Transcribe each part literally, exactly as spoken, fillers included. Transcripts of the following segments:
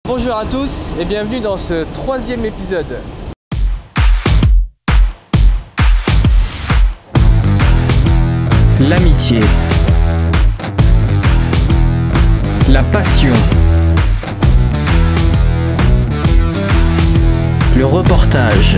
Bonjour à tous et bienvenue dans ce troisième épisode. L'amitié, la passion, le reportage.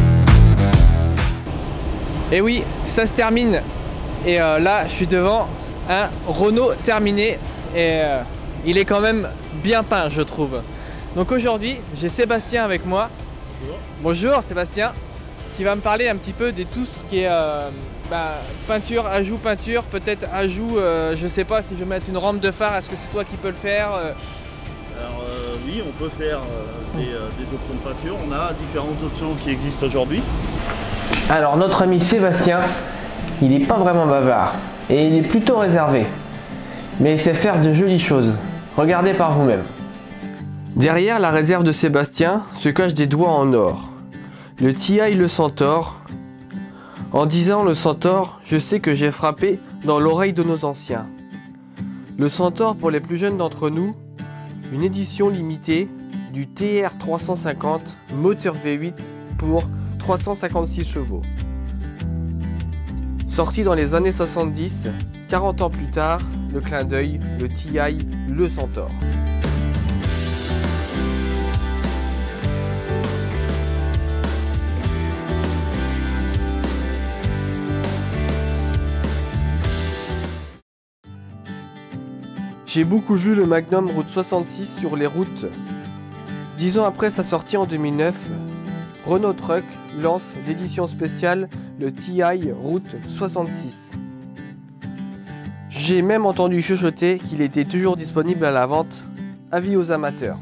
Et oui, ça se termine. Et euh, là, je suis devant un Renault terminé et euh, il est quand même bien peint, je trouve. Donc aujourd'hui, j'ai Sébastien avec moi. Bonjour. Bonjour Sébastien, qui va me parler un petit peu de tout ce qui est euh, bah, peinture, ajout peinture, peut-être ajout, euh, je sais pas si je vais mettre une rampe de phare, est-ce que c'est toi qui peux le faire euh... Alors euh, oui, on peut faire euh, des, euh, des options de peinture, on a différentes options qui existent aujourd'hui. Alors notre ami Sébastien, il n'est pas vraiment bavard et il est plutôt réservé, mais il sait faire de jolies choses. Regardez par vous-même. Derrière la réserve de Sébastien se cachent des doigts en or. Le T I le Centaure. En disant le Centaure, je sais que j'ai frappé dans l'oreille de nos anciens. Le Centaure, pour les plus jeunes d'entre nous, une édition limitée du T R trois cent cinquante moteur V huit pour trois cent cinquante-six chevaux. Sorti dans les années soixante-dix, quarante ans plus tard, le clin d'œil, le T I le Centaure. J'ai beaucoup vu le Magnum Route soixante-six sur les routes. Dix ans après sa sortie en deux mille neuf, Renault Truck lance l'édition spéciale, le T I Route soixante-six. J'ai même entendu chuchoter qu'il était toujours disponible à la vente. Avis aux amateurs.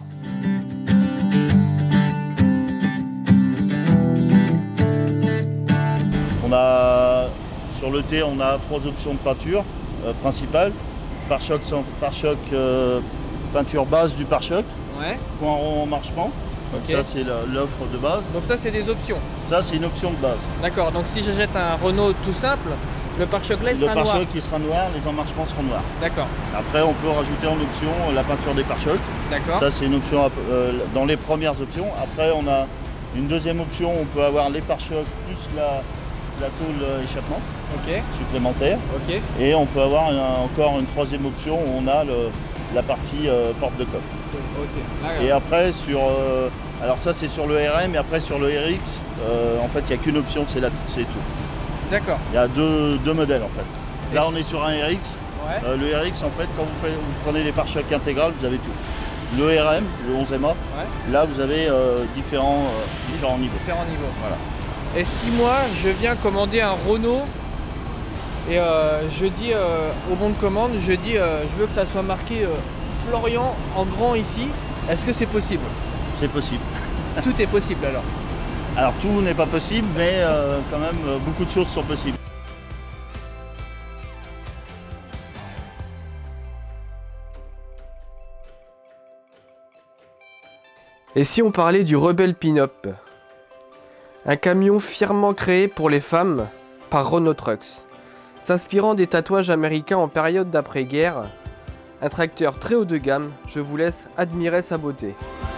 On a, sur le T, on a trois options de peinture euh, principales. Pare-choc, pare-choc euh, peinture base du pare-choc, Ouais. point rond en marchement. Donc Ok. ça c'est l'offre de base. Donc ça c'est des options. Ça c'est une option de base. D'accord, donc si j'achète un Renault tout simple, le pare-choc là il Le sera noir. pare-choc qui sera noir, les emmarchements seront noirs. D'accord, Après on peut rajouter en option la peinture des pare-chocs. d'accord. Ça c'est une option euh, dans les premières options. Après on a une deuxième option, on peut avoir les pare-chocs plus la, la tôle échappement Ok, supplémentaire. ok. Et on peut avoir un- encore une troisième option où on a le, la partie euh, porte de coffre. Ok. Là, Et après sur, euh, alors ça c'est sur le R M, et après sur le R X, euh, en fait il n'y a qu'une option, c'est la- c'est tout. D'accord. Il y a deux, deux modèles en fait. Là Et on est sur un R X. Ouais. Euh, le R X en fait quand vous, faites, vous prenez les pare-chocs intégrales, vous avez tout. Le R M, le onze M A, Ouais. là vous avez euh, différents, euh, différents niveaux. Différents niveaux. Voilà. Et si moi je viens commander un Renault et euh, je dis euh, au bon de commande, je dis euh, je veux que ça soit marqué euh, Florian en grand ici, est-ce que c'est possible? C'est possible. Tout est possible alors. Alors tout n'est pas possible, mais euh, quand même euh, beaucoup de choses sont possibles. Et si on parlait du Rebel Pin-Up? Un camion fièrement créé pour les femmes par Renault Trucks. S'inspirant des tatouages américains en période d'après-guerre, un tracteur très haut de gamme, je vous laisse admirer sa beauté.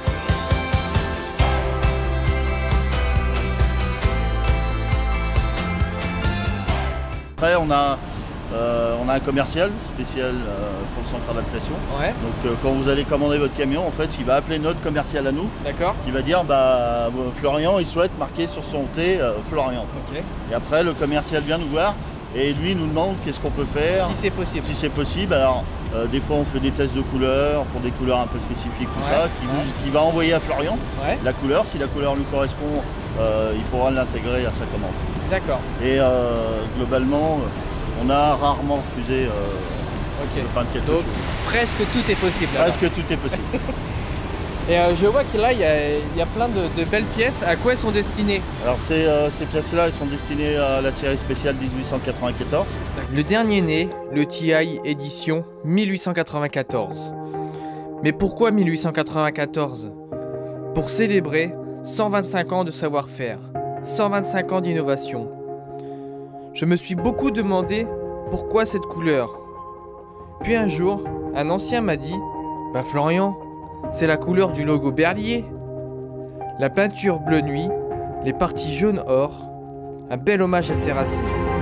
Après on a, euh, on a un commercial spécial euh, pour le centre d'adaptation. Ouais, Donc euh, quand vous allez commander votre camion, en fait, il va appeler notre commercial à nous, d'accord. qui va dire bah euh, Florian, il souhaite marquer sur son T euh, Florian. Ok. Et après, le commercial vient nous voir et lui nous demande qu'est-ce qu'on peut faire, Si c'est possible. si c'est possible. Alors euh, des fois, on fait des tests de couleurs pour des couleurs un peu spécifiques, tout Ouais, ça, qui, ouais. vous- qui va envoyer à Florian Ouais, la couleur. Si la couleur lui correspond, euh, il pourra l'intégrer à sa commande. d'accord. Et euh, globalement, on a rarement refusé euh, Ok. de peindre quelque Donc chose. presque tout est possible. alors. Presque tout est possible. Et euh, je vois que là il y a, il y a plein de, de belles pièces. À quoi elles sont destinées? Alors ces, euh, ces pièces-là, elles sont destinées à la série spéciale dix-huit cent quatre-vingt-quatorze. Le dernier né, le T I édition mille huit cent quatre-vingt-quatorze. Mais pourquoi mille huit cent quatre-vingt-quatorze? Pour célébrer cent vingt-cinq ans de savoir-faire, cent vingt-cinq ans d'innovation. Je me suis beaucoup demandé pourquoi cette couleur. Puis un jour, un ancien m'a dit « Bah Florian, c'est la couleur du logo Berlier, la peinture bleu nuit, les parties jaune or, un bel hommage à ses racines.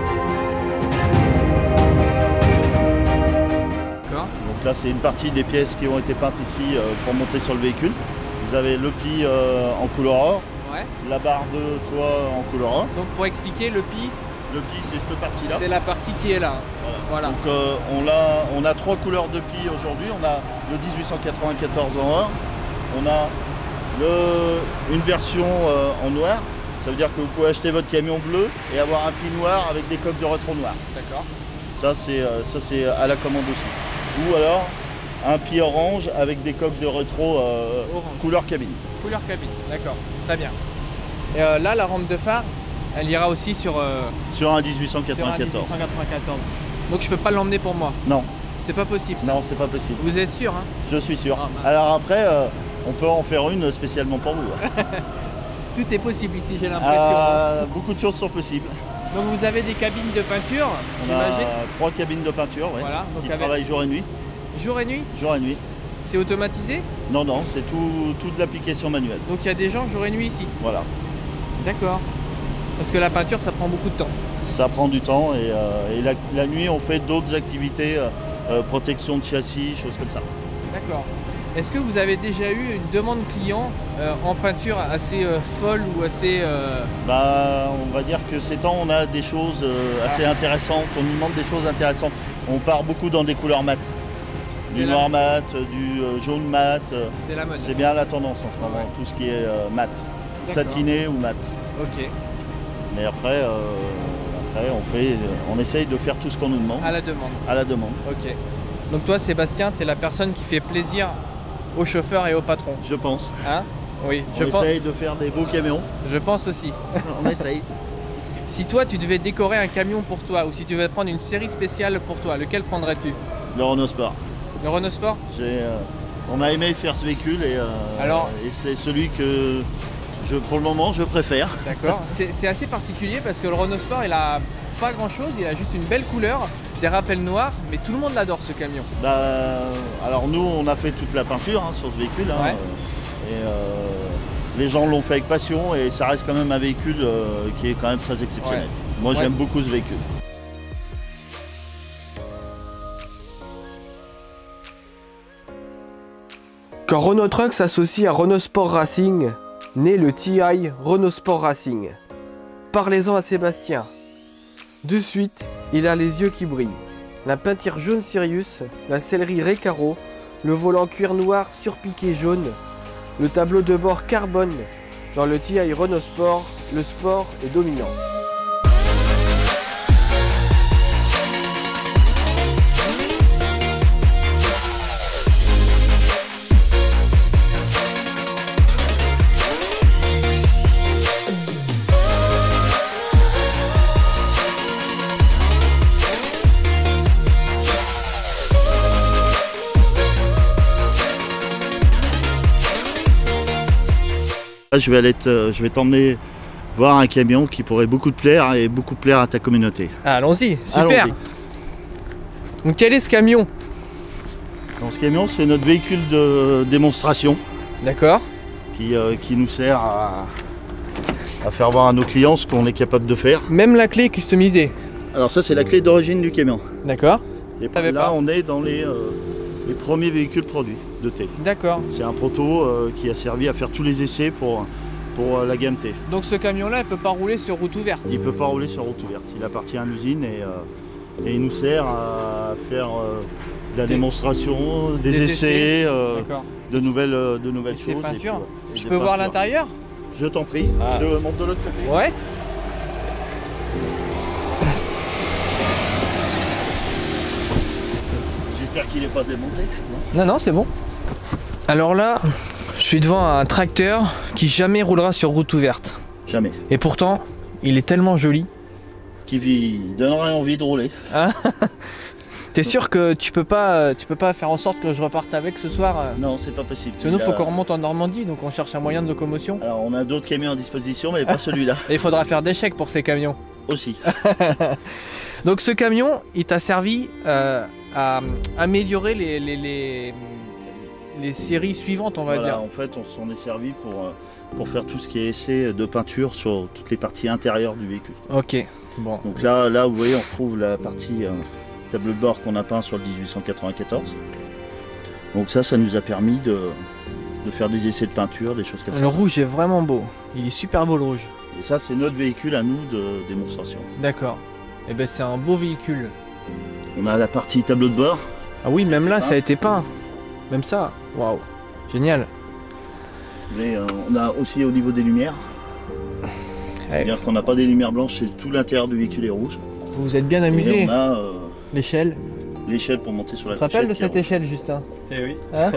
D'accord. Donc là c'est une partie des pièces qui ont été peintes ici euh, pour monter sur le véhicule. Vous avez le pi euh, en couleur or, Ouais. la barre de toit en couleur or. Donc pour expliquer, le pi, Le pi c'est cette partie-là. c'est la partie qui est là. Voilà. Donc euh, on, a, on a trois couleurs de pi aujourd'hui. On a le dix-huit cent quatre-vingt-quatorze en or. On a le, une version euh, en noir. Ça veut dire que vous pouvez acheter votre camion bleu et avoir un pi noir avec des coques de rétro noir. D'accord. Ça c'est euh, ça, c'est à la commande aussi. Ou alors un pi orange avec des coques de rétro euh, Orange. couleur cabine. Couleur cabine, d'accord. Très bien. Et euh, là, la rampe de phare, elle ira aussi sur, euh, Sur un dix-huit cent sur un quatre-vingt-quatorze. dix-huit cent quatre-vingt-quatorze. Donc je peux pas l'emmener pour moi. Non, C'est pas possible. ça. non, c'est pas possible. Vous êtes sûr, hein? Je suis sûr. Ah, mince. Alors après, euh, on peut en faire une spécialement pour vous. Tout est possible ici, j'ai l'impression. Euh, beaucoup de choses sont possibles. Donc vous avez des cabines de peinture, On j'imagine. a trois cabines de peinture, ouais, Voilà, donc qui avec- travaillent jour et nuit. Jour et nuit, Jour et nuit. c'est automatisé. Non, non, c'est tout, toute l'application manuelle. Donc il y a des gens jour et nuit ici. Voilà. D'accord. Parce que la peinture, ça prend beaucoup de temps. Ça prend du temps et, euh, et la, la nuit, on fait d'autres activités, euh, euh, protection de châssis, choses comme ça. D'accord. Est-ce que vous avez déjà eu une demande client euh, en peinture assez euh, folle ou assez... euh, Bah, on va dire que ces temps, on a des choses euh, assez intéressantes. On nous demande des choses intéressantes. On part beaucoup dans des couleurs mates. C'est Du la- noir mat, du euh, jaune mat. euh, C'est la mode. C'est bien la tendance en ce moment, tout ce qui est euh, mat. D'accord. Satiné ou mat. Ok. Mais après, euh, après on, fait, on essaye de faire tout ce qu'on nous demande À la demande. à la demande. Ok. Donc toi, Sébastien, tu es la personne qui fait plaisir aux chauffeurs et aux patrons. Je pense. Hein? Oui, On je pense, essaye de faire des beaux camions. je pense aussi. On essaye. Si toi, tu devais décorer un camion pour toi, ou si tu devais prendre une série spéciale pour toi, lequel prendrais-tu? Le Renault Sport. Le Renault Sport? J'ai, euh, on a aimé faire ce véhicule et, euh, Alors et c'est celui que je, pour le moment je préfère. D'accord. C'est c'est assez particulier parce que le Renault Sport, il a pas grand-chose, il a juste une belle couleur, des rappels noirs, mais tout le monde l'adore ce camion. Bah, alors nous on a fait toute la peinture hein, sur ce véhicule hein, Ouais. euh, et euh, les gens l'ont fait avec passion et ça reste quand même un véhicule euh, qui est quand même très exceptionnel. Ouais. Moi Ouais, j'aime c'est- beaucoup ce véhicule. Quand Renault Truck s'associe à Renault Sport Racing, naît le T I Renault Sport Racing. Parlez-en à Sébastien. De suite, il a les yeux qui brillent. La peinture jaune Sirius, la sellerie Recaro, le volant cuir noir surpiqué jaune, le tableau de bord carbone. Dans le T I Renault Sport, le sport est dominant. Là, je vais aller te- je vais t'emmener voir un camion qui pourrait beaucoup te plaire et beaucoup plaire à ta communauté. Ah, allons-y, super. Allons-y. Donc quel est ce camion? Donc, ce camion c'est notre véhicule de démonstration D'accord. qui, euh, qui nous sert à, à faire voir à nos clients ce qu'on est capable de faire. Même la clé est customisée. Alors ça c'est la clé d'origine du camion. D'accord. Et Savais là pas. on est dans les, euh, les premiers véhicules produits de T. D'accord. C'est un proto euh, qui a servi à faire tous les essais pour, pour euh, la gamme T. Donc ce camion-là, il peut pas rouler sur route ouverte. Il ne peut pas rouler sur route ouverte. Il appartient à l'usine et, euh, et il nous sert à faire euh, de la Des- démonstration, des, des essais, essais. euh, D'accord. de nouvelles, euh, de nouvelles Et choses. ces et puis, peintures, euh, et Je des peux voir peintures. l'intérieur? Je t'en prie. Ah. Je monte de l'autre côté. Ouais. J'espère qu'il n'est pas démonté. non Non, non, c'est bon. Alors là, je suis devant un tracteur qui jamais roulera sur route ouverte. Jamais. Et pourtant, il est tellement joli. Qui lui donnerait envie de rouler. T'es sûr que tu peux pas, tu peux pas faire en sorte que je reparte avec ce soir euh Non, c'est pas possible. Parce que nous, Il faut a- qu'on remonte en Normandie, donc on cherche un moyen de locomotion. Alors on a d'autres camions à disposition, mais pas celui-là Et il faudra faire des chèques pour ces camions. aussi. Donc ce camion, il t'a servi euh, à améliorer les, les, les- les séries suivantes, on va Voilà, dire. en fait, on s'en est servi pour, euh, pour faire tout ce qui est essai de peinture sur toutes les parties intérieures du véhicule. Ok, bon. Donc là, là vous voyez, on retrouve la partie euh, tableau de bord qu'on a peint sur le dix-huit cent quatre-vingt-quatorze. Donc ça, ça nous a permis de, de faire des essais de peinture, des choses comme Le ça. rouge est vraiment beau. Il est super beau le rouge. Et ça, c'est notre véhicule à nous de démonstration. D'accord. Et ben c'est un beau véhicule. On a la partie tableau de bord. Ah oui, même là, ça a été peint. Même ça. Waouh. Génial. Mais euh, on a aussi au niveau des lumières. Ouais. C'est-à-dire qu'on n'a pas des lumières blanches, c'est tout l'intérieur du véhicule est rouge. Vous vous êtes bien Et amusé. on a euh, L'échelle. l'échelle pour monter sur la Tu te rappelles de couchette cette qui est échelle, Justin? Eh oui. Hein?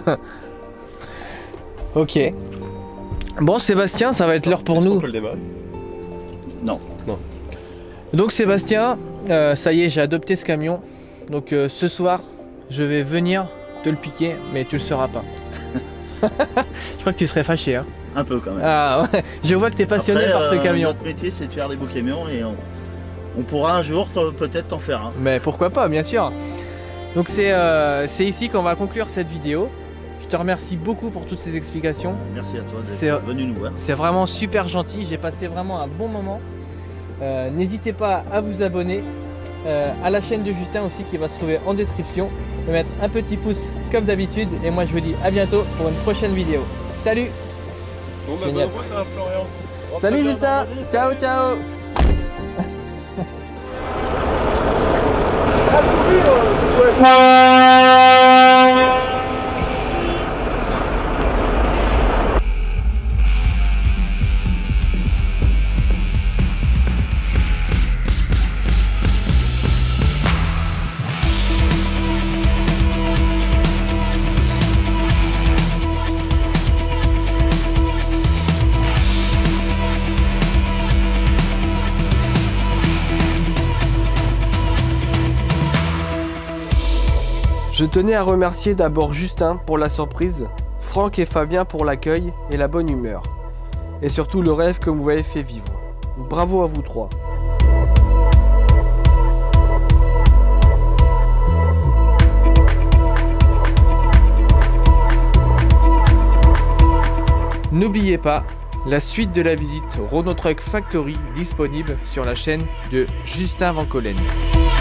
Ok. Bon, Sébastien, ça va être l'heure pour Est-ce qu'on nous. peut le démarrer? rouge. Non. Donc Sébastien, euh, ça y est, j'ai adopté ce camion. Donc euh, ce soir, je vais venir te le piquer, mais tu le seras pas. Je crois que tu serais fâché. Hein. Un peu quand même. Ah ouais, je vois que tu es passionné Après, par ce euh, camion. Notre métier, c'est de faire des beaux camions et on, on pourra un jour t'en- peut-être t'en faire un. Mais pourquoi pas, bien sûr. Donc c'est euh, c'est ici qu'on va conclure cette vidéo. Je te remercie beaucoup pour toutes ces explications. Merci à toi C'est- d'être venu nous voir. C'est vraiment super gentil, j'ai passé vraiment un bon moment. Euh, N'hésitez pas à vous abonner euh, à la chaîne de Justin aussi qui va se trouver en description. De mettre un petit pouce comme d'habitude. Et moi je vous dis à bientôt pour une prochaine vidéo. Salut! Bon, bah, Génial. bonne route, hein, Florian. Rentre Salut bien Justin! dans la Ciao ciao! Je tenais à remercier d'abord Justin pour la surprise, Franck et Fabien pour l'accueil et la bonne humeur. Et surtout le rêve que vous m'avez fait vivre. Bravo à vous trois. N'oubliez pas, la suite de la visite Renault Truck Factory disponible sur la chaîne de Justin Van Collen.